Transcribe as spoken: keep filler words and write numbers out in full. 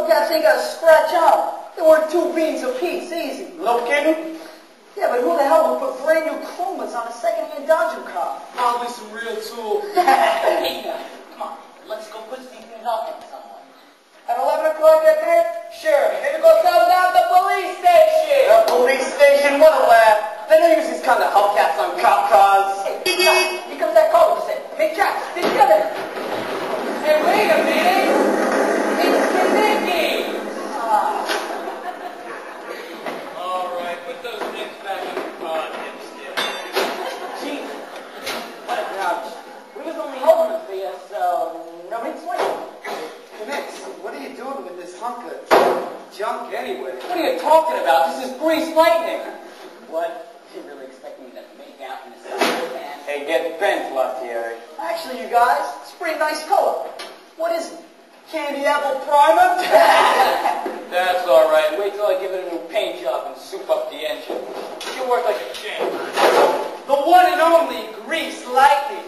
hubcaps ain't got a scratch out. They worth two beans apiece, easy. No kidding? Yeah, but who the hell would put brand new chromas on a second-hand Dodger car? Probably some real tool. Hey, come on, let's go put these things out in someone. At eleven o'clock at night? Sure. Maybe go south down to the police station. The police station, what a laugh. They don't use these kind of hubcaps on cop cars. Hey, here comes that caller, you said. Hey, Jack, did you get it? Hey, wait a minute! It's Kaneki! Ah. All right, put those things back in the car, dipstick. Gee, what a grouch. We was only hoping for you, so no big sweat. Knicks, what are you doing with this hunk of junk anyway? What are you talking about? This is grease lightning. What? You really expect me to make out in the sun, man? Hey, get bent, Lafayette. Actually, you guys, it's a pretty nice color. What is it? Candy apple primer? That's all right. Wait till I give it a new paint job and soup up the engine. You work like a champ. The one and only Grease Lightning.